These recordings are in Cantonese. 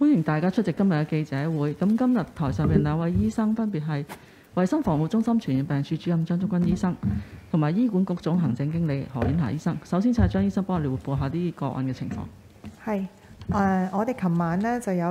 歡迎大家出席今日嘅記者會。咁今日台上面兩位醫生分別係衛生防護中心傳染病處主任張竹君醫生，同埋醫管局總行政經理何婉霞醫生。首先就係張醫生幫我哋匯報下啲個案嘅情況。 係我哋琴晚呢就有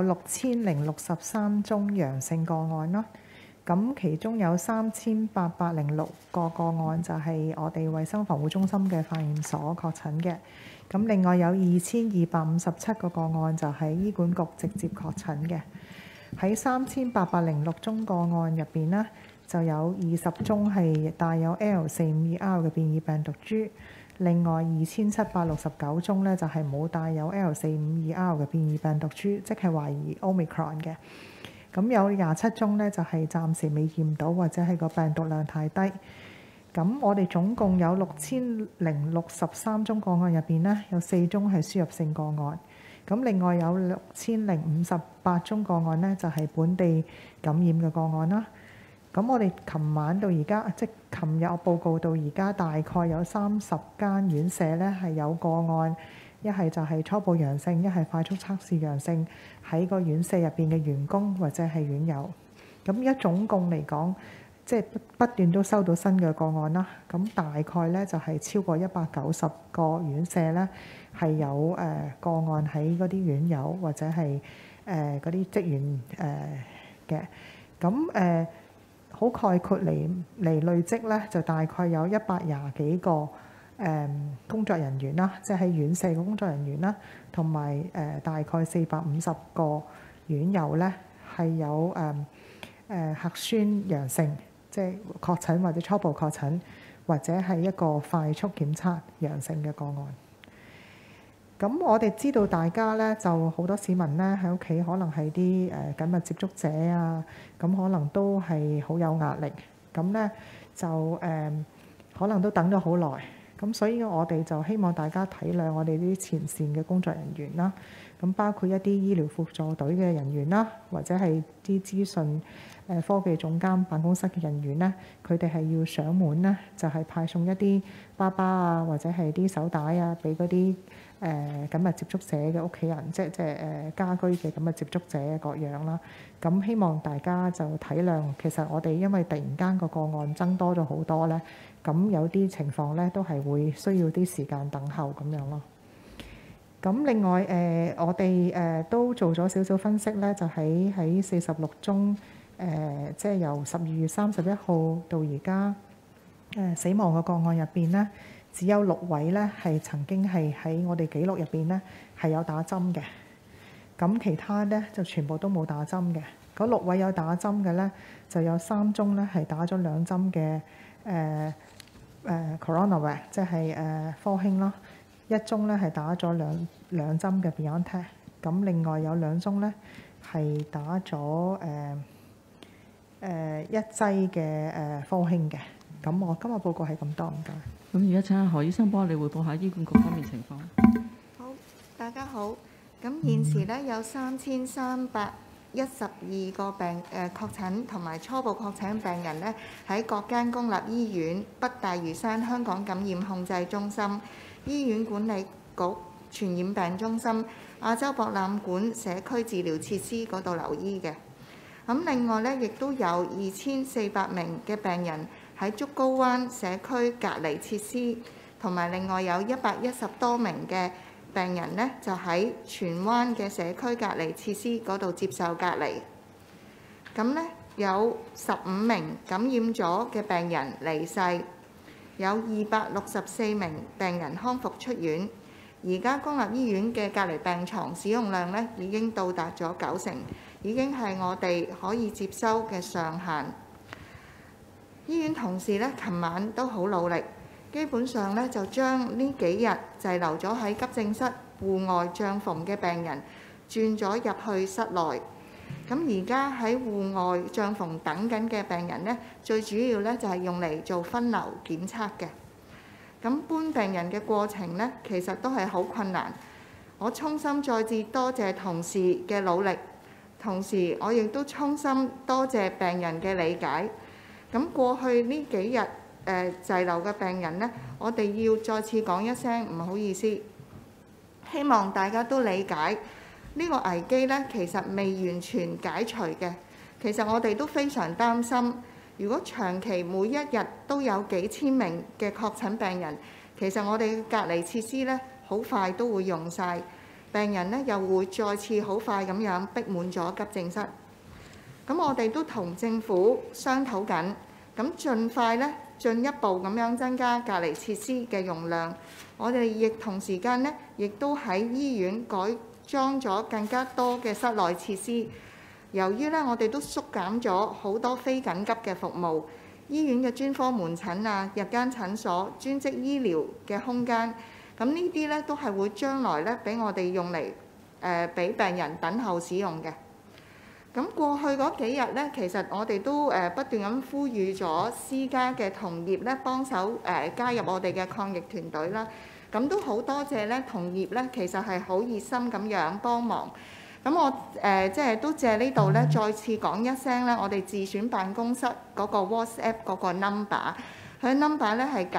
6063宗陽性個案啦。咁其中有3806個個案就係我哋衛生防護中心嘅化驗所確診嘅。咁另外有2257個個案就係醫管局直接確診嘅。喺3806宗個案入邊呢，就有20宗係帶有 L452R 嘅變異病毒株。另外2769宗咧就係冇帶有 L452R 嘅變異病毒株，即係懷疑 Omicron 嘅。咁有27宗咧就係暫時未驗到，或者係個病毒量太低。咁我哋總共有6063宗個案入邊咧，有4宗係輸入性個案。咁另外有6058宗個案咧就係本地感染嘅個案啦。咁我哋琴晚到而家，即係琴日我報告到而家，大概有30間院舍咧係有個案，一係就係初步陽性，一係快速測試陽性喺個院舍入邊嘅員工或者係院友。咁而家總共嚟講，即係不斷都收到新嘅個案啦。咁大概咧就係超過190個院舍咧係有個案喺嗰啲院友或者係嗰啲職員嘅。咁好概括嚟累積咧，就大概有120幾個工作人員啦，即係喺院舍嘅工作人員啦，同埋大概450個院友咧係有核酸陽性，即係確診或者初步確診，或者係一個快速檢測陽性嘅個案。咁我哋知道大家咧就好多市民咧喺屋企可能係啲緊密接觸者啊，咁可能都係好有壓力，咁咧就可能都等咗好耐，咁所以我哋就希望大家體諒我哋啲前線嘅工作人員啦，咁包括一啲醫療輔助隊嘅人員啦，或者係啲資訊科技總監辦公室嘅人員咧，佢哋係要上門咧，就係派送一啲爸爸啊，或者係啲手帶啊，俾嗰啲緊密接觸者嘅屋企人，即係家居嘅緊密接觸者各樣啦。咁希望大家就體諒，其實我哋因為突然間個案增多咗好多咧，咁有啲情況咧都係會需要啲時間等候咁樣咯。咁另外我哋都做咗少少分析咧，就喺46宗即係由12月31號到而家死亡嘅個案入邊咧，只有6位咧係曾經係喺我哋記錄入邊咧係有打針嘅，咁其他咧就全部都冇打針嘅。嗰6位有打針嘅咧，就有3宗咧係打咗2針嘅Coronavac， 即係科興啦，1宗咧係打咗兩針嘅 BioNTech， 咁另外有2宗咧係打咗1劑嘅科興嘅。咁我今日報告係咁多，唔該。 咁而家請阿何醫生幫我哋匯報下醫管局方面情況。 好，大家好。咁現時咧有3312個確診同埋初步確診病人咧喺各間公立醫院、北大嶼山香港感染控制中心、醫院管理局傳染病中心、亞洲博覽館社區治療設施嗰度留醫嘅。咁另外咧，亦都有2400名嘅病人喺竹篙灣社區隔離設施，同埋另外有110多名嘅病人呢，就喺荃灣嘅社區隔離設施嗰度接受隔離。咁呢，有15名感染咗嘅病人離世，有264名病人康復出院。而家公立醫院嘅隔離病床使用量呢，已經到達咗90%，已經係我哋可以接收嘅上限。醫院同事呢，琴晚都好努力，基本上呢，就將呢幾日滯留咗喺急症室戶外帳篷嘅病人轉咗入去室內。咁而家喺戶外帳篷等緊嘅病人呢，最主要呢，就係用嚟做分流檢測嘅。咁搬病人嘅過程呢，其實都係好困難。我衷心再次多謝同事嘅努力，同時我亦都衷心多謝病人嘅理解。咁過去呢幾日滯留嘅病人呢，我哋要再次講一聲唔好意思，希望大家都理解。 呢個危機呢，其實未完全解除嘅。其實我哋都非常擔心，如果長期每一日都有幾千名嘅確診病人，其實我哋隔離設施呢，好快都會用晒，病人呢又會再次好快咁樣逼滿咗急症室。咁我哋都同政府商討緊，咁盡快呢進一步咁樣增加隔離設施嘅容量。我哋亦同時間呢，亦都喺醫院改裝咗更加多嘅室內設施。由於呢，我哋都縮減咗好多非緊急嘅服務，醫院嘅專科門診啊、日間診所、專職醫療嘅空間，咁呢啲呢都係會將來呢俾我哋用嚟俾病人等候使用嘅。咁過去嗰幾日呢，其實我哋都不斷咁呼籲咗私家嘅同業呢幫手加入我哋嘅抗疫團隊啦。咁都好多謝呢同業呢，其實係好熱心咁樣幫忙。咁我即係都借呢度呢，再次講一聲呢，我哋自選辦公室嗰個 WhatsApp 嗰個 number， 佢 number 呢係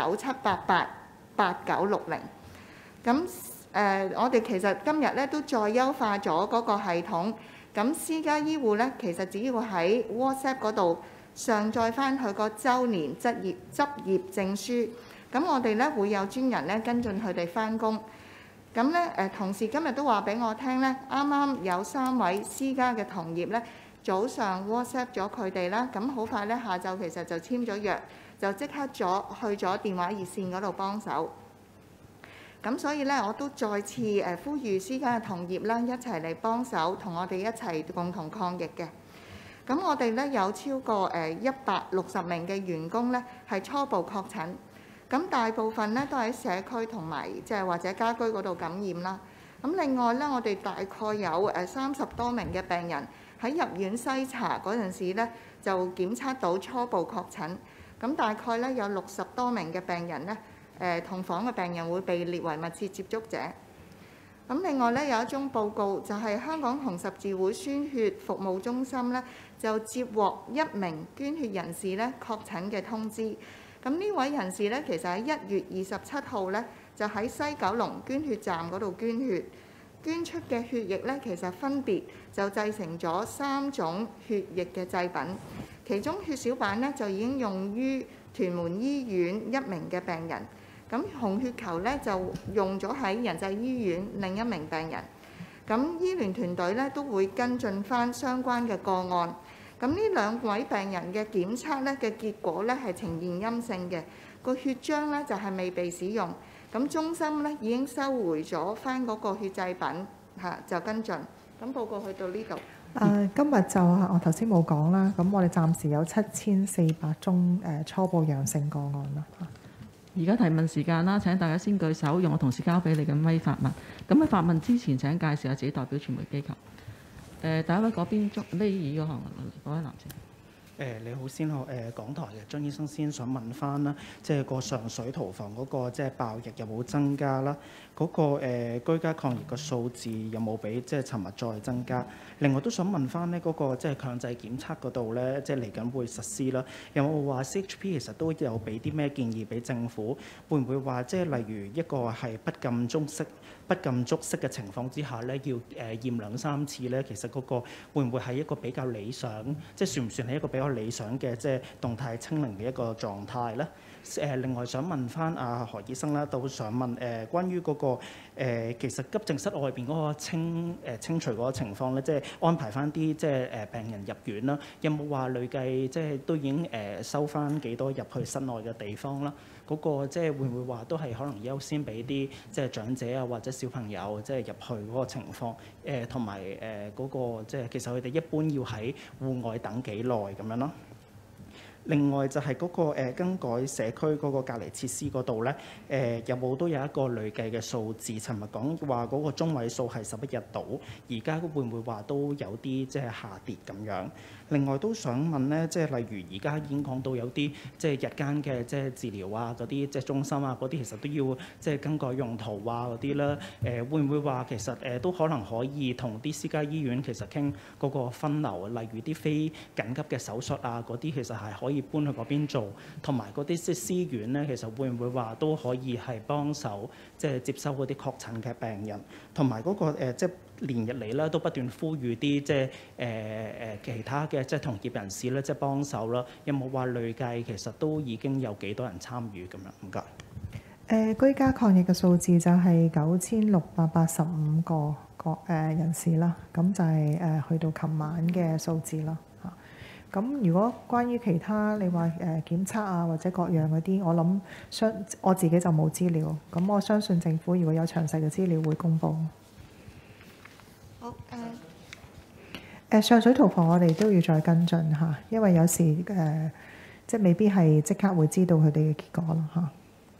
97888960。咁我哋其實今日呢都再優化咗嗰個系統。咁私家醫護呢，其實只要喺 WhatsApp 嗰度上載翻佢個週年執業證書，咁我哋呢會有專人呢跟進佢哋翻工。咁呢同事今日都話俾我聽呢，啱啱有3位私家嘅同業呢，早上 WhatsApp 咗佢哋啦，咁好快呢，下晝其實就簽咗約，就即刻去咗電話熱線嗰度幫手。咁所以呢，我都再次呼籲私家嘅同業啦，一齊嚟幫手，同我哋一齊共同抗疫嘅。咁我哋呢，有超過160名嘅員工呢係初步確診。咁大部分呢都喺社區同埋即係或者家居嗰度感染啦。咁另外呢，我哋大概有30多名嘅病人喺入院篩查嗰陣時呢，就檢測到初步確診。咁大概呢，有60多名嘅病人呢，同房嘅病人會被列為密切接觸者。咁另外呢，有一宗報告就係香港紅十字會宣血服務中心呢，就接獲1名捐血人士呢確診嘅通知。咁呢位人士呢，其實喺1月27號呢，就喺西九龍捐血站嗰度捐血，捐出嘅血液呢，其實分別就製成咗3種血液嘅製品，其中血小板呢，就已經用於屯門醫院1名嘅病人，咁紅血球呢，就用咗喺仁濟醫院另一名病人。咁醫聯團隊呢，都會跟進返相關嘅個案。咁呢2位病人嘅檢測咧嘅結果咧係呈現陰性嘅，個血漿咧就係未被使用。咁中心咧已經收回咗翻嗰個血製品就跟進。咁報告去到呢度。 今日就我頭先冇講啦，咁我哋暫時有7400宗初步陽性個案啦。 而家提問時間啦，請大家先舉手，用我同事交俾你嘅咪發問。咁喺發問之前，請介紹下自己代表傳媒機構。第一位嗰邊呢二個行嗰位男士。 你好，先好港台嘅張醫生先想問翻啦，即係個上水屠房嗰個即係爆疫有冇增加啦？嗰個居家抗疫個數字有冇比即係尋日再增加？另外都想問翻呢嗰個即係強制檢測嗰度咧，即係嚟緊會實施啦。有冇話 CHP 其實都有俾啲咩建議俾政府？會唔會話即係例如一個係不禁足式嘅情況之下咧，要驗2、3次咧？其實嗰個會唔會係一個比較理想？即係算唔算係一個比較理想嘅即係動態清零嘅一個狀態咧？另外想問翻阿何醫生啦，都想問關於嗰個其實急症室外邊嗰個清除嗰個情況咧，即係安排翻啲即係病人入院啦，有冇話累計即係都已經收翻幾多入去室內嘅地方啦？嗰個即係會唔會話都係可能優先俾啲即係長者啊或者小朋友即係入去嗰個情況？同埋嗰個即係其實佢哋一般要喺戶外等幾耐咁樣咯？另外就係嗰個更改社區嗰個隔離設施嗰度咧，有冇都有一個累計嘅數字？尋日講話嗰個中位數係11日到，而家會唔會話都有啲即係下跌咁樣？另外都想問咧，即係例如而家已經講到有啲即係日間嘅即係治療啊，嗰啲即係中心啊，嗰啲其實都要即係更改用途啊嗰啲啦。會唔會話其實都可能可以同啲私家醫院其實傾嗰個分流，例如啲非緊急嘅手術啊嗰啲，其實係可以搬去嗰邊做，同埋嗰啲即係私院咧，其實會唔會話都可以係幫手即係接收嗰啲確診嘅病人，同埋嗰個即係連日嚟咧都不斷呼籲啲即係其他嘅即係同業人士咧即係幫手啦。有冇話累計其實都已經有幾多人參與咁樣？唔該。 居家抗疫嘅數字就係9685個人士啦，咁就係去到琴晚嘅數字啦嚇。咁如果關於其他你話檢測啊或者各樣嗰啲，我諗我自己就冇資料，咁我相信政府如果有詳細嘅資料會公佈。 好上水屠房我哋都要再跟進嚇，因為有時即係未必係即刻會知道佢哋嘅結果咯嚇。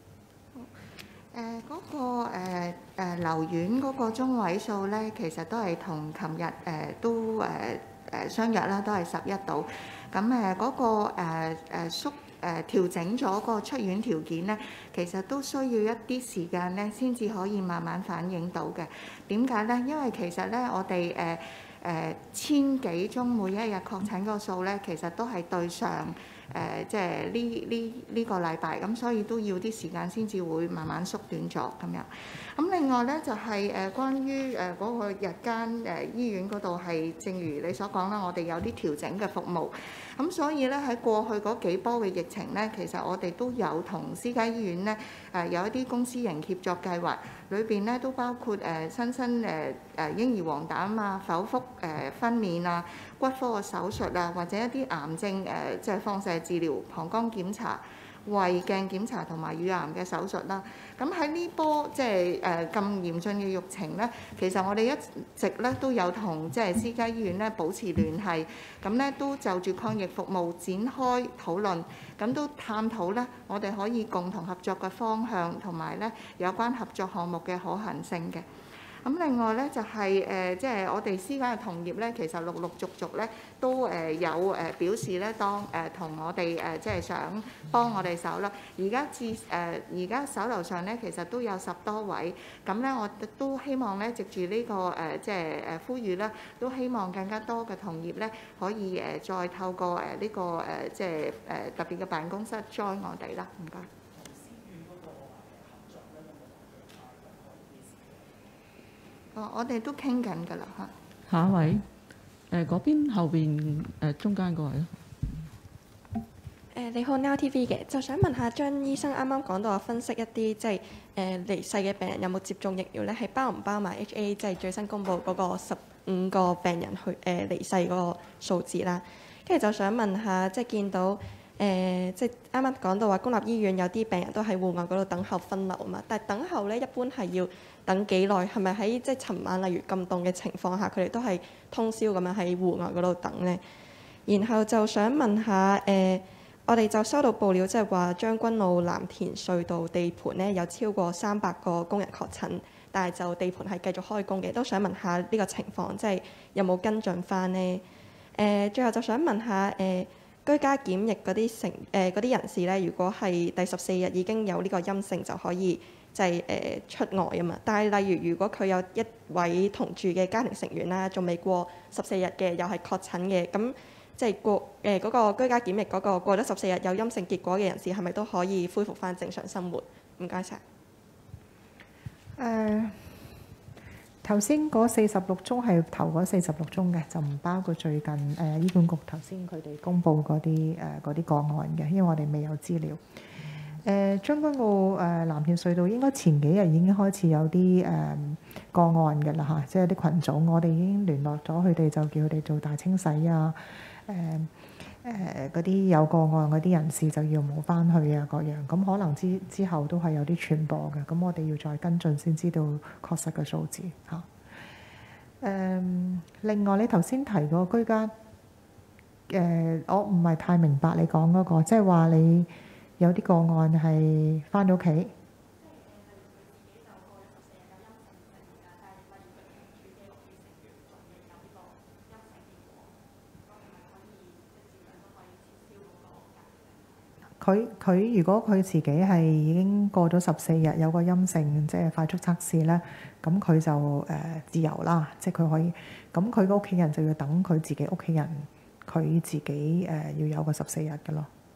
嗰個留院嗰個中位數咧，其實都係同琴日都相約啦，都係11度。咁嗰個調整咗個出院條件咧，其實都需要一啲時間咧，先至可以慢慢反映到嘅。點解咧？因為其實咧，我哋千幾宗每一日確診個數咧，其實都係對上即係呢個禮拜，咁所以都要啲時間先至會慢慢縮短咗咁樣。咁另外咧就係關於嗰個日間醫院嗰度係，正如你所講啦，我哋有啲調整嘅服務。咁所以咧喺過去嗰幾波嘅疫情咧，其實我哋都有同私家醫院咧有一啲公私營協作計劃，裏邊咧都包括新嬰兒黃疸啊、剖腹分娩啊、骨科嘅手術啊，或者一啲癌症即係放射治療、膀胱檢查、胃鏡檢查同埋乳癌嘅手術啦。咁喺呢波即係咁嚴峻嘅疫情咧，其實我哋一直咧都有同即係私家醫院咧保持聯繫，咁咧都就住抗疫服務展開討論，咁都探討咧我哋可以共同合作嘅方向，同埋咧有關合作項目嘅可行性嘅。咁另外咧就係即係我哋私家嘅同業咧，其實陸陸續續咧都有表示咧，當同我哋即係想幫我哋手啦。而家手頭上咧，其實都有10多位。咁咧，我都希望咧，藉住呢個即係呼籲啦，都希望更加多嘅同業咧，可以再透過呢個即係特別嘅辦公室 join 我哋啦。唔該。我哋都傾緊㗎啦嚇。 下一位，嗰邊後邊中間嗰位咯。 你好 Now TV 嘅，就想問下張醫生啱啱講到分析一啲即係離世嘅病人有冇接種疫苗咧，係包唔包埋 HA 即係最新公佈嗰個15個病人去離世嗰個數字啦？跟住就想問下，即係見到即係啱啱講到話公立醫院有啲病人都喺戶外嗰度等候分流嘛，但係等候咧一般係要等幾耐？係咪喺即係尋晚例如咁凍嘅情況下，佢哋都係通宵咁樣喺戶外嗰度等呢？然後就想問下我哋就收到報料，即係話將軍澳藍田隧道地盤呢有超過300個工人確診，但係就地盤係繼續開工嘅，都想問下呢個情況，即係有冇跟進翻呢？最後就想問下居家檢疫嗰啲人士呢，如果係第14日已經有呢個陰性就可以就係出外啊嘛。但係例如果佢有一位同住嘅家庭成員啦，仲未過14日嘅，又係確診嘅，咁即係嗰個居家檢疫嗰個過咗14日有陰性結果嘅人士，係咪都可以恢復翻正常生活？唔該晒。 頭先嗰46宗係頭嗰46宗嘅，就唔包括最近醫管局頭先佢哋公布嗰啲個案嘅，因為我哋未有資料。將軍澳藍田隧道應該前幾日已經開始有啲個案嘅啦嚇，即係啲群組，我哋已經聯絡咗佢哋，就叫佢哋做大清洗啊，嗰啲有個案嗰啲人士就要冇翻去啊，各樣咁可能之後都係有啲傳播嘅，咁我哋要再跟進先知道確實嘅數字嚇。另外你頭先提過居家我唔係太明白你講嗰個，即係話你有啲個案係翻到屋企。佢如果佢自己係已經過咗14日有個陰性，即係快速測試咧，咁佢就自由啦，即係佢可以。咁佢個屋企人就要等佢自己屋企人，佢自己要有個14日嘅咯。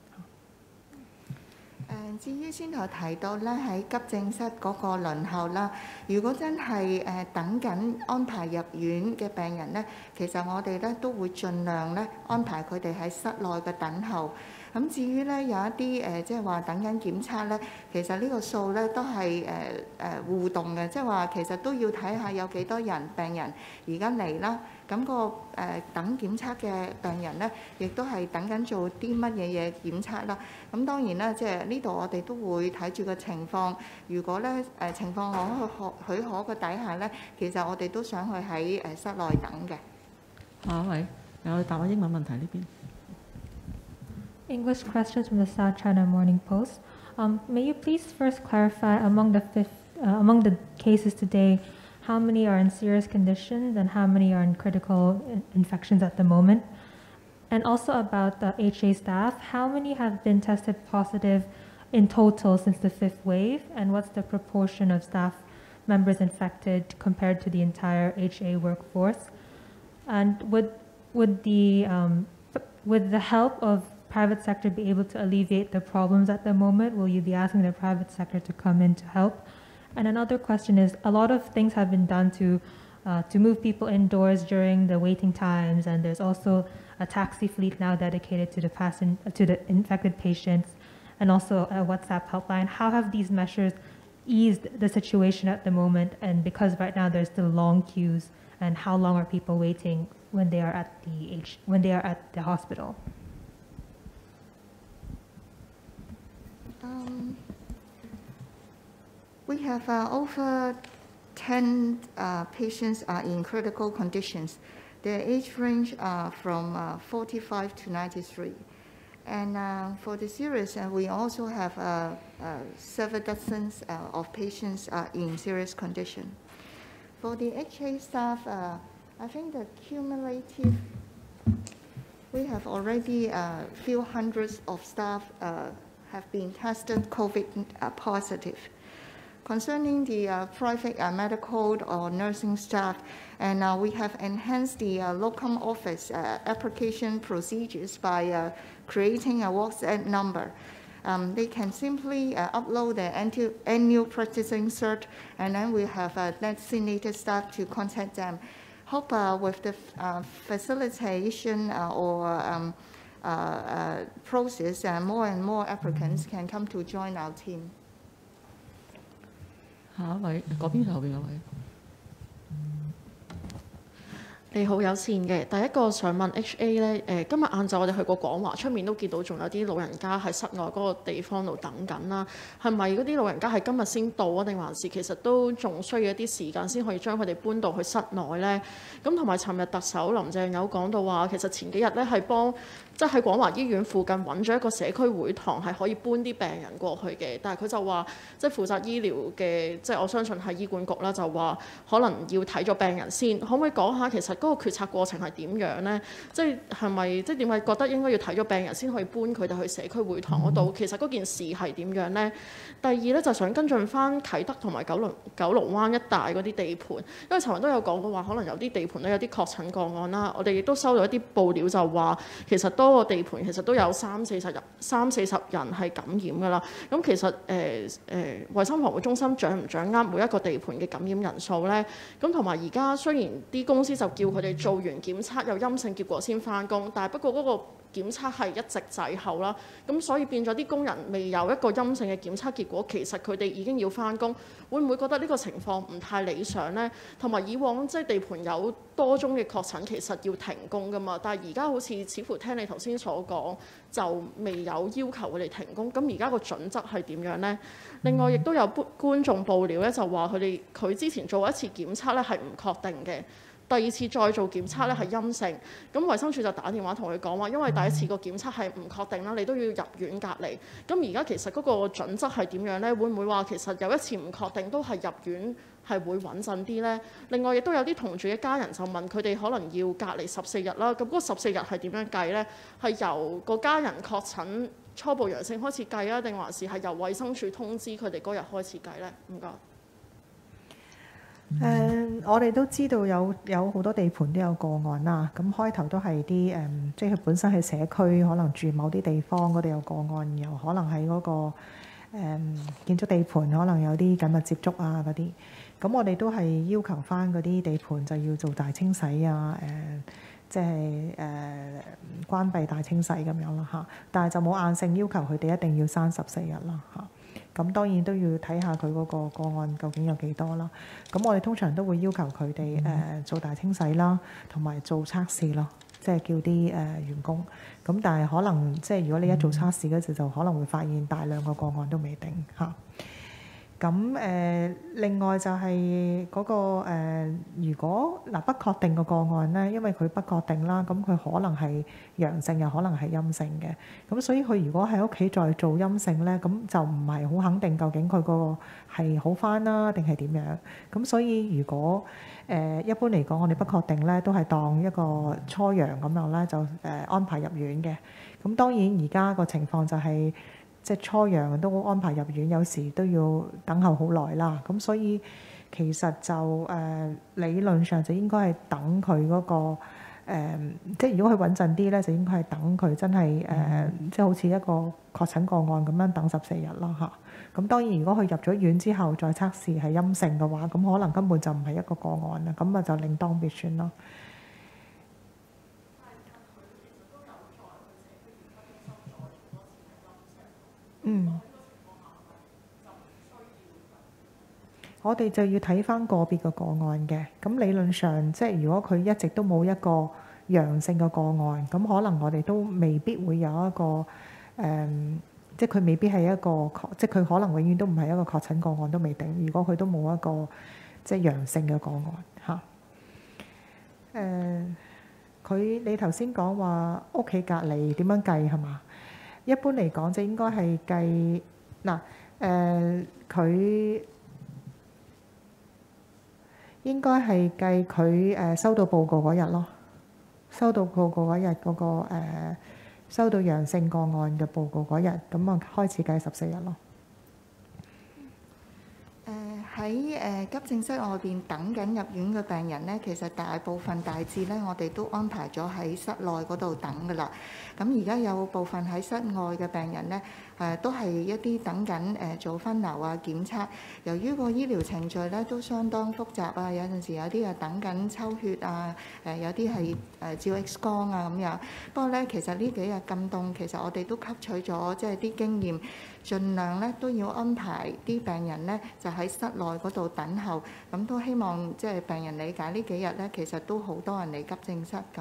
至於先頭提到咧喺急症室嗰個輪候啦，如果真係等緊安排入院嘅病人咧，其實我哋咧都會盡量咧安排佢哋喺室內嘅等候。咁至於咧有一啲即係話等緊檢測咧，其實呢個數咧都係互動嘅，即係話其實都要睇下有幾多人病人而家嚟啦。咁個等檢測嘅病人咧，亦都係等緊做啲乜嘢檢測啦。咁當然啦，即係呢度我哋都會睇住個情況。如果咧情況許可嘅底下咧，其實我哋都想去喺室內等嘅。 下一位，我哋答下英文問題呢邊。 English questions from the South China Morning Post. May you please first clarify among the cases today, how many are in serious conditions and how many are in critical infections at the moment? And also about the HA staff, how many have been tested positive in total since the fifth wave? And what's the proportion of staff members infected compared to the entire HA workforce? And would the help of private sector be able to alleviate the problems at the moment? Will you be asking the private sector to come in to help? And another question is, a lot of things have been done to move people indoors during the waiting times, and there's also a taxi fleet now dedicated to the infected patients, and also a WhatsApp helpline. How have these measures eased the situation at the moment? And because right now there's still long queues, and how long are people waiting when they are at the hospital? We have over 10 patients are in critical conditions. Their age range are from 45 to 93. And for the serious, we also have several dozens of patients in serious condition. For the HA staff, I think the cumulative, we have already a few hundreds of staff have been tested COVID positive. Concerning the private medical or nursing staff, and we have enhanced the locum office application procedures by creating a WhatsApp number. They can simply upload their annual practicing cert, and then we have designated staff to contact them. Hope with the facilitation or process, more and more applicants can come to join our team. 下一位，嗰邊後邊嗰位。 你好友善嘅，第一個想問 HA 咧，今日晏晝我哋去過廣華，出面都見到仲有啲老人家喺室外嗰個地方度等緊啦。係咪嗰啲老人家係今日先到啊？定還是其實都仲需要一啲時間先可以將佢哋搬到去室內咧？咁同埋尋日特首林鄭有講到話，其實前幾日咧係幫即係喺廣華醫院附近揾咗一個社區會堂，係可以搬啲病人過去嘅。但係佢就話，即係負責醫療嘅，即係我相信係醫管局啦，就話可能要睇咗病人先。可唔可以講下其實嗰個決策過程係點樣呢？即係咪即係點解覺得應該要睇咗病人先可以搬佢哋去社區會堂嗰度？其實嗰件事係點樣呢？第二咧就想跟進翻啟德同埋九龍灣一帶嗰啲地盤，因為尋日都有講過話，可能有啲地盤咧有啲確診個案啦。我哋亦都收到一啲報料就話，其實多個地盤其實都有30-40人係感染㗎啦。咁其實衞生防護中心掌唔掌握每一個地盤嘅感染人數呢？咁同埋而家雖然啲公司就叫佢哋做完檢測有陰性結果先返工，但係不過嗰個檢測係一直滯後啦，咁所以變咗啲工人未有一個陰性嘅檢測結果，其實佢哋已經要返工，會唔會覺得呢個情況唔太理想呢？同埋以往即係地盤有多宗嘅確診，其實要停工㗎嘛，但係而家好似似乎聽你頭先所講，就未有要求佢哋停工。咁而家個準則係點樣呢？另外亦都有觀眾報料咧，就話佢之前做一次檢測咧係唔確定嘅。第二次再做檢測咧係陰性，咁衛生署就打電話同佢講話，因為第一次個檢測係唔確定啦，你都要入院隔離。咁而家其實嗰個準則係點樣呢？會唔會話其實有一次唔確定都係入院係會穩陣啲呢？另外亦都有啲同住嘅家人就問佢哋可能要隔離14日啦，咁嗰14日係點樣計呢？係由個家人確診初步陽性開始計啊，定還是係由衛生署通知佢哋嗰日開始計呢？唔該。 我哋都知道有好多地盤都有個案啦。咁開頭都係啲即係佢本身係社區，可能住某啲地方嗰度有個案，又可能喺嗰個建築地盤可能有啲緊密接觸啊嗰啲，咁我哋都係要求翻嗰啲地盤就要做大清洗啊，即係關閉大清洗咁樣啦嚇，但係就冇硬性要求佢哋一定要閂14日啦嚇。咁當然都要睇下佢嗰個個案究竟有幾多啦。咁我哋通常都會要求佢哋做大清洗啦，同埋做測試咯，即係叫啲員工。咁但係可能即係如果你一做測試嗰時，就可能會發現大量個案都未定嚇。咁另外就係嗰個如果不確定個案咧，因為佢不確定啦，咁佢可能係陽性又可能係陰性嘅，咁所以佢如果喺屋企再做陰性咧，咁就唔係好肯定究竟佢個係好返啦定係點樣。咁所以如果一般嚟講，我哋不確定咧，都係當一個初陽咁樣咧，就安排入院嘅。咁當然而家個情況就係、即係初陽都安排入院，有時都要等候好耐啦。咁所以其實就理論上就應該係等佢嗰個即係如果佢穩陣啲咧，就應該係等佢真係即係好似一個確診個案咁樣等14日啦嚇。咁當然如果佢入咗院之後再測試係陰性嘅話，咁可能根本就唔係一個個案啦，咁啊就另當別算咯。我哋就要睇返個別嘅個案嘅。咁理論上，即係如果佢一直都冇一個陽性嘅個案，咁可能我哋都未必會有一個即係佢未必係一個即係佢可能永遠都唔係一個確診個案都未定。如果佢都冇一個即係陽性嘅個案嚇。你頭先講話屋企隔離點樣計係嘛？一般嚟講就應該係計佢應該係計佢收到報告嗰日咯，收到報告嗰日嗰個收到陽性個案嘅報告嗰日，咁啊開始計14日咯。 喺急症室外邊等緊入院嘅病人呢，其實大部分大致呢，我哋都安排咗喺室內嗰度等㗎啦。咁而家有部分喺室外嘅病人呢，都係一啲等緊做分流啊檢測。由於個醫療程序呢都相當複雜啊，有陣時有啲等緊抽血啊，有啲係照 X 光啊咁樣。不過呢，其實呢幾日咁凍，其實我哋都吸取咗即係啲經驗，盡量呢都要安排啲病人呢就喺室內嗰度等候。咁都希望即係病人理解呢幾日呢，其實都好多人嚟急症室咁。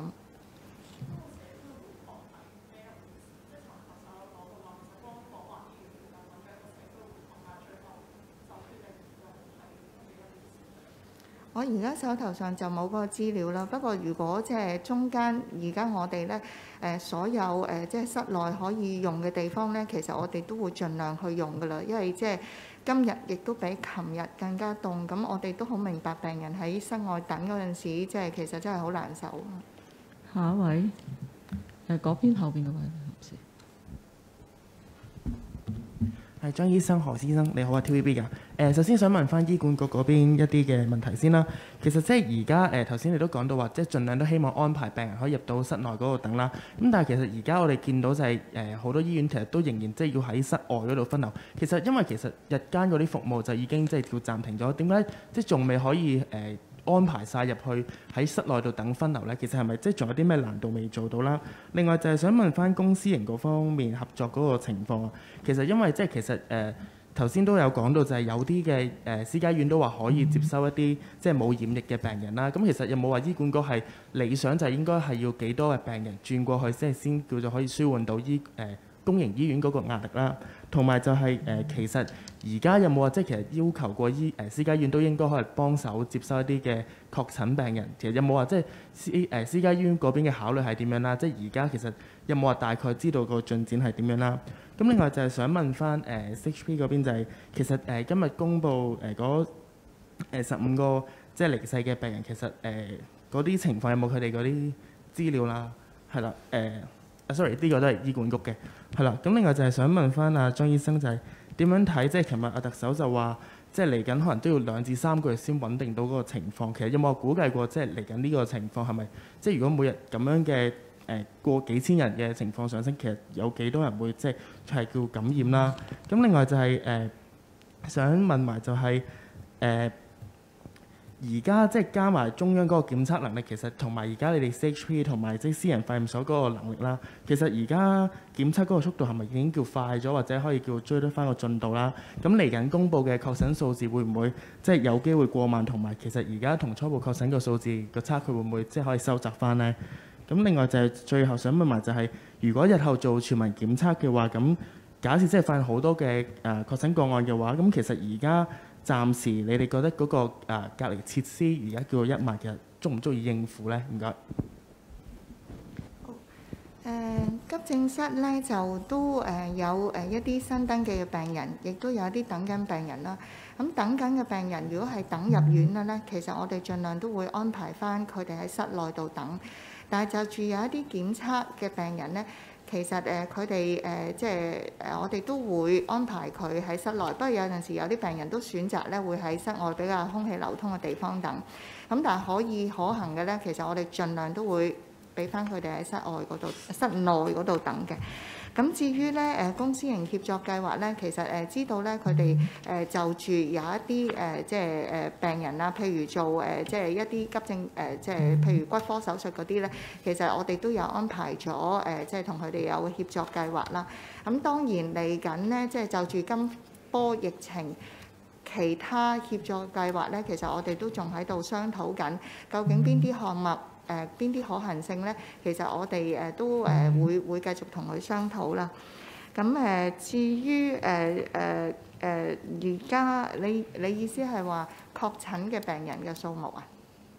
我而家手頭上就冇嗰個資料啦。不過如果即係中間而家我哋咧所有即係室內可以用嘅地方咧，其實我哋都會盡量去用㗎啦。因為即係今日亦都比琴日更加凍，咁我哋都好明白病人喺室外等嗰陣時，即係其實真係好難受。 下一位嗰邊後邊嗰位同事。 係張醫生、何醫生，你好啊 TVB 㗎。首先想問翻醫管局嗰邊一啲嘅問題先啦。其實即係而家頭先你都講到話，即係盡量都希望安排病人可以入到室內嗰度等啦。咁但係其實而家我哋見到就係好多醫院其實都仍然即係要喺室外嗰度分流。其實因為其實日間嗰啲服務就已經即係叫暫停咗，點解即係仲未可以安排晒入去喺室內度等分流呢？其實係咪即係仲有啲咩難度未做到啦？另外就係想問翻公私營嗰方面合作嗰個情況啊。其實因為即係其實頭先都有講到就係有啲嘅私家醫院都話可以接收一啲即係冇染疫嘅病人啦。咁其實有冇話醫管局係理想就係應該係要幾多嘅病人轉過去，即係先叫做可以舒緩到公營醫院嗰個壓力啦？同埋就係其實而家有冇話即係其實要求過私家醫院都應該可以幫手接收一啲嘅確診病人？其實有冇話即係私家醫院嗰邊嘅考慮係點樣啦？即係而家其實有冇話大概知道個進展係點樣啦？咁另外就係想問翻CHP 嗰邊就係其實今日公布嗰15個即係離世嘅病人，其實嗰啲情況有冇佢哋嗰啲資料啦？係啦sorry 呢個都係醫管局嘅，係啦。咁另外就係想問翻阿張醫生就係點樣睇？即係琴日阿特首就話，即係嚟緊可能都要2至3個月先穩定到嗰個情況。其實有冇估計過即係嚟緊呢個情況係咪即係如果每日咁樣嘅過幾千人嘅情況上升，其實有幾多人會即係叫感染啦？咁另外就係想問埋就係而家即係加埋中央嗰個檢測能力，其實同埋而家你哋 CHP 同埋即係私人化驗所嗰個能力啦，其實而家檢測嗰個速度係咪已經叫快咗，或者可以叫追得翻個進度啦？咁嚟緊公佈嘅確診數字會唔會即係有機會過萬？同埋其實而家同初步確診個數字個差距會唔會即係可以收窄翻呢？咁另外就係最後想問埋就係，如果日後做全民檢測嘅話，咁假設即係發現好多嘅確診個案嘅話，咁其實而家暫時你哋覺得嗰個隔離設施而家叫做1萬，其實足唔足以應付呢？唔該。 急症室咧就都有一啲新登記嘅病人，亦都有一啲等緊病人啦。咁等緊嘅病人，如果係等入院嘅咧，其實我哋盡量都會安排翻佢哋喺室內度等。但係就住有一啲檢測嘅病人咧，其實佢哋即係我哋都會安排佢喺室內。不過有陣時有啲病人都選擇咧會喺室外比較空氣流通嘅地方等。咁但係可行嘅咧，其實我哋盡量都會俾翻佢哋喺室內嗰度等嘅。咁至於咧公私營協作計劃咧，其實知道咧佢哋就住有一啲即係病人啦，譬如做即係一啲急症即係譬如骨科手術嗰啲咧，其實我哋都有安排咗即係同佢哋有協作計劃啦。咁當然嚟緊咧，即係就住今波疫情，其他協作計劃咧，其實我哋都仲喺度商討緊，究竟邊啲項目邊啲可行性咧？其實我哋都會繼續同佢商討啦。咁至於而家你意思係話確診嘅病人嘅數目啊？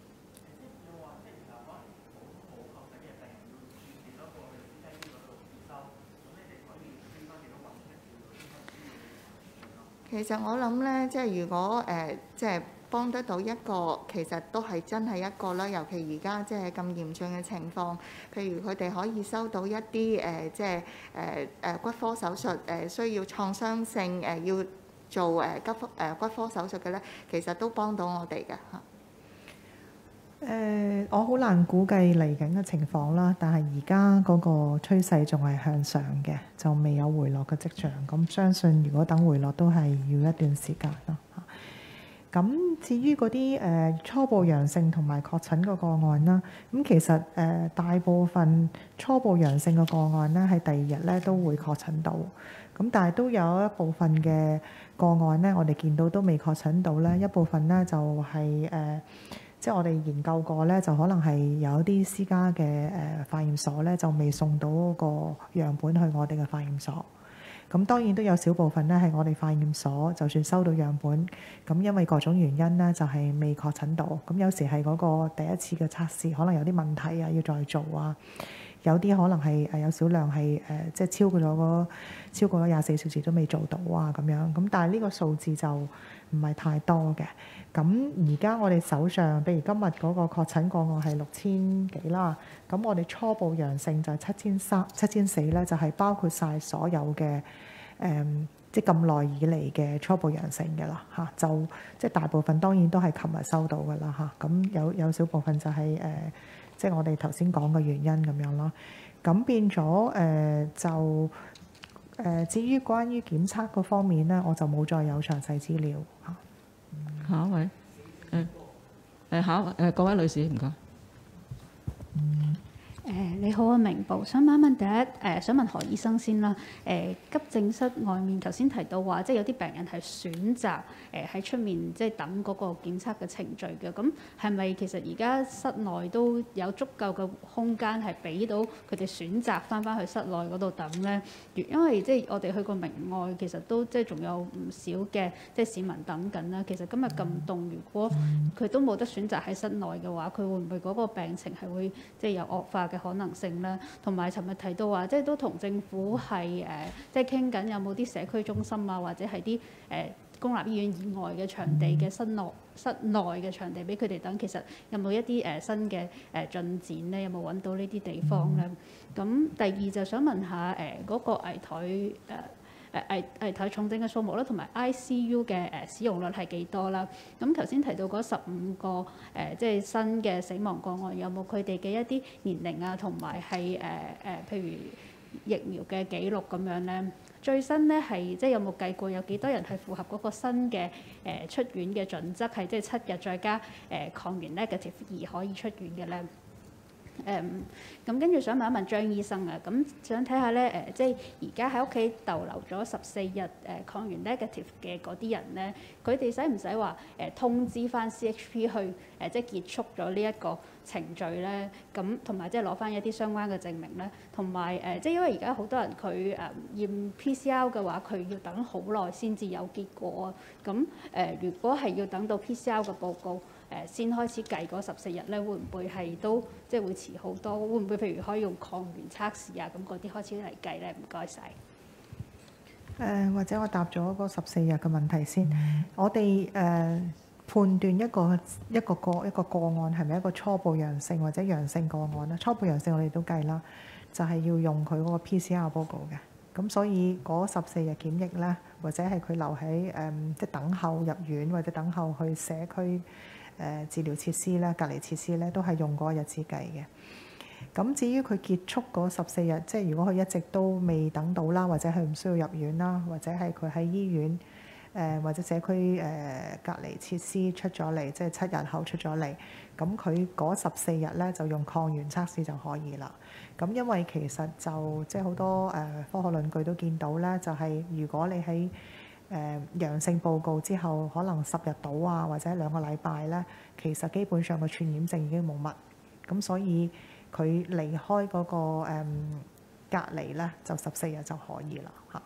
其實我諗咧，即係如果即係幫得到一個，其實都係真係一個啦。尤其而家即係咁嚴峻嘅情況，譬如佢哋可以收到一啲即係骨科手術需要創傷性要做骨科手術嘅咧，其實都幫到我哋嘅嚇。 我好難估計嚟緊嘅情況啦，但係而家嗰個趨勢仲係向上嘅，就未有回落嘅跡象。咁相信如果等回落都係要一段時間啦。咁至於嗰啲初步陽性同埋確診嘅個案啦，咁其實大部分初步陽性嘅個案咧，係第二日咧都會確診到。咁但係都有一部分嘅個案咧，我哋見到都未確診到咧，一部分咧就係即係我哋研究過咧，就可能係有一啲私家嘅化驗所咧，就未送到嗰個樣本去我哋嘅化驗所。咁當然都有少部分咧係我哋化驗所，就算收到樣本，咁因為各種原因咧，就係未確診到。咁有時係嗰個第一次嘅測試可能有啲問題啊，要再做啊。有啲可能係有少量係即係超過咗24小時都未做到啊咁樣。咁但係呢個數字就唔係太多嘅。咁而家我哋手上，譬如今日嗰個確診個案係6000幾啦。咁我哋初步陽性就係7400咧，就係包括晒所有嘅即係咁耐以嚟嘅初步陽性嘅啦嚇。就即係大部分當然都係琴日收到嘅啦嚇。咁有少部分就係即係我哋頭先講嘅原因咁樣咯。咁變咗就至於關於檢測嗰方面咧，我就冇再有詳細資料嚇。 下一位各位女士唔該。 你好啊，明報，想問第一想問何醫生先啦。急症室外面頭先提到話，即係有啲病人係選擇喺出面即係等嗰個檢測嘅程序嘅。咁係咪其實而家室內都有足夠嘅空間係俾到佢哋選擇翻去室內嗰度等咧？因為即係我哋去過明愛，其實都即係仲有唔少嘅即係市民等緊啦。其實今日咁凍，如果佢都冇得選擇喺室內嘅話，佢會唔會嗰個病情係會即係有惡化嘅可能性咧？同埋尋日提到話，即係都同政府係即係傾緊有冇啲社區中心啊，或者係啲公立醫院以外嘅場地嘅室內嘅場地俾佢哋等。其實有冇一啲新嘅進展咧？有冇揾到呢啲地方咧？咁第二就想問下嗰個危殆危殆重症嘅數目啦，同埋 ICU 嘅使用率係幾多啦？咁頭先提到嗰15個即係新嘅死亡個案，有冇佢哋嘅一啲年齡啊，同埋係譬如疫苗嘅記錄咁樣咧？最新咧係即係有冇計過有幾多人係符合嗰個新嘅出院嘅準則，係即係7日再加抗原 negative 而可以出院嘅咧？咁跟住想問一問張醫生啊，咁想睇下咧即係而家喺屋企逗留咗14日抗原 negative 嘅嗰啲人咧，佢哋使唔使話通知翻 CHP 去即係結束咗呢一個程序咧？咁同埋即係攞翻一啲相關嘅證明咧，同埋即係因為而家好多人佢驗 PCR 嘅話，佢要等好耐先至有結果啊。咁如果係要等到 PCR 嘅報告先開始計嗰14日咧，會唔會係都即係會遲好多？會唔會譬如可以用抗原測試啊？咁嗰啲開始嚟計咧？唔該晒。 或者我答咗嗰14日嘅問題先。我哋判斷一個個案係咪一個初步陽性或者陽性個案咧？初步陽性我哋都計啦，就係要用佢嗰個 PCR 報告嘅。咁所以嗰14日檢疫咧，或者係佢留喺即係等候入院或者等候去社區治療設施咧、隔離設施咧，都係用嗰個日子計嘅。咁至於佢結束嗰14日，即係如果佢一直都未等到啦，或者係唔需要入院啦，或者係佢喺醫院或者社區隔離設施出咗嚟，即係7日後出咗嚟，咁佢嗰14日咧就用抗原測試就可以啦。咁因為其實就即係好多科學論據都見到咧，就係如果你喺陽性報告之後，可能10日到啊，或者2個禮拜咧，其實基本上個傳染性已經冇乜，咁所以佢離開嗰個隔離咧，就14日就可以啦嚇。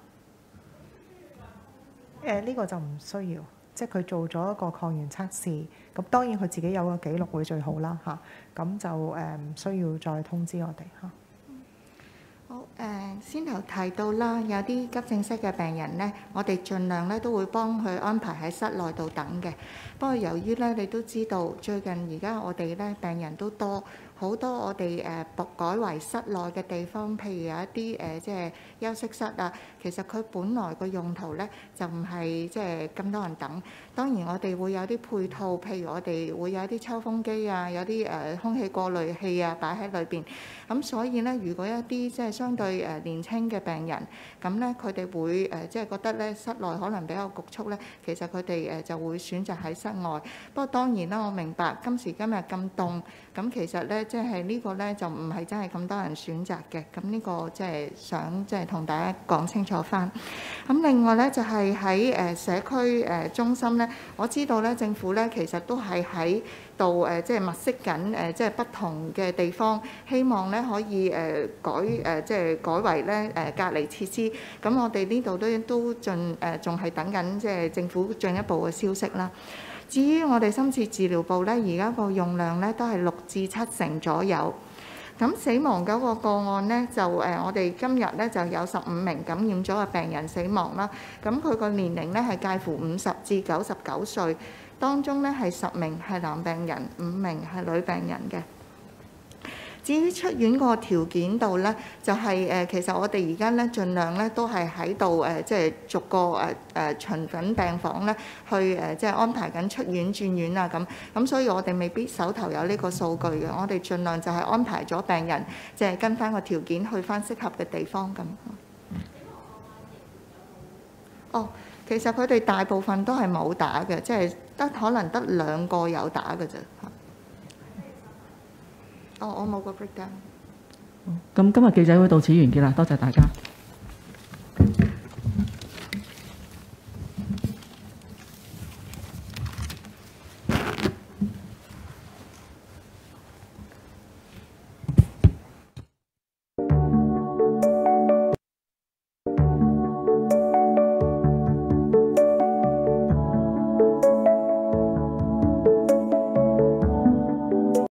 呢個就唔需要，即係佢做咗一個抗原測試，咁當然佢自己有個記錄會最好啦嚇，咁就唔需要再通知我哋嚇。 好先頭提到啦，有啲急症室嘅病人呢，我哋盡量咧都會幫佢安排喺室內度等嘅。不過由於咧，你都知道最近而家我哋咧病人都多。好多我哋改為室內嘅地方，譬如有一啲即係休息室啊，其實佢本來個用途咧就唔係即係咁多人等。當然我哋會有啲配套，譬如我哋會有啲抽風機啊，有啲空氣過濾器啊擺喺裏邊。咁所以咧，如果一啲即係相對年輕嘅病人，咁咧佢哋會即係覺得咧室內可能比較局促咧，其實佢哋就會選擇喺室外。不過當然啦，我明白今時今日咁凍，咁其實咧。即係呢個咧就唔係真係咁多人選擇嘅，咁呢個即係想即係同大家講清楚翻。咁另外咧就係喺社區中心咧，我知道咧政府咧其實都係喺度即係物色緊即係不同嘅地方，希望咧可以即係改為咧隔離設施。咁我哋呢度都仲係等緊即係政府進一步嘅消息啦。至於我哋深切治療部咧，而家個用量咧都係6至7成左右。咁死亡嗰個個案咧，就我哋今日咧就有15名感染咗嘅病人死亡啦。咁佢個年齡咧係介乎50至99歲，當中咧係10名係男病人，5名係女病人嘅。至於出院個條件度咧，就係其實我哋而家咧盡量咧都係喺度即係逐個巡緊病房咧去即係安排緊出院轉院啊咁，所以我哋未必手頭有呢個數據嘅，我哋盡量就係安排咗病人即係跟翻個條件去翻適合嘅地方咁。哦，其實佢哋大部分都係冇打嘅，即係可能得2個有打嘅啫。我冇個 breakdown。 咁今日記者會到此完結啦，多謝大家。